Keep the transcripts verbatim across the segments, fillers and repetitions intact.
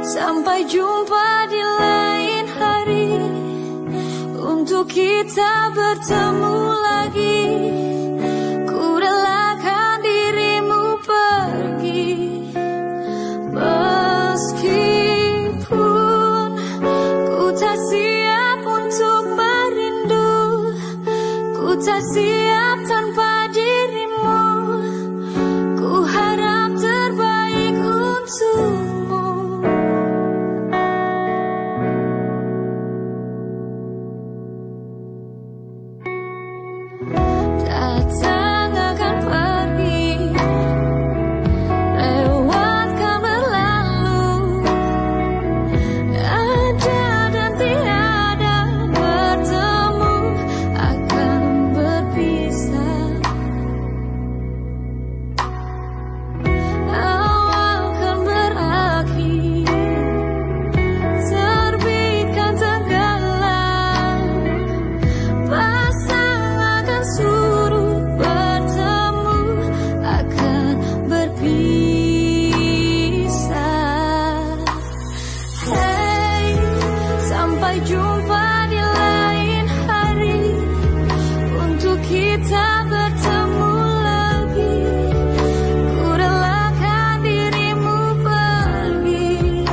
Sampai jumpa di lain hari, untuk kita bertemu lagi. Ku relakan dirimu pergi, meskipun ku tak siap untuk merindu. Ku tak siap tanpa dirimu. Ku harap terbaik untukmu. Datang akan pergi, lewatkan berlalu. Ada dan tiada bertemu, akan berpisah. Awal kan berakhir, terbitkan tenggelam. Pasang akan suruh bertemu, akan berpisah. Hey, sampai jumpa di lain hari, untuk kita bertemu lagi. Ku relakan dirimu pergi,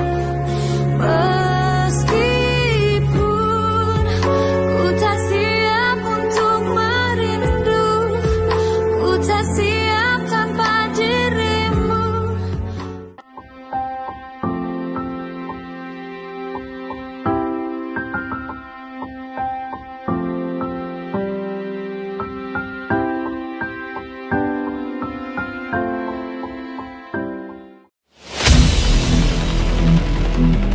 meskipun ku tak siap untuk merindu. Ku tak siap tanpa dirimu. Thank you.